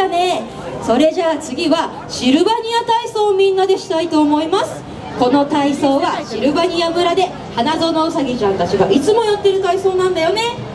したね。それじゃあ次はシルバニア体操をみんなでしたいと思います。この体操はシルバニア村で花園うさぎちゃんたちがいつもやってる体操なんだよね。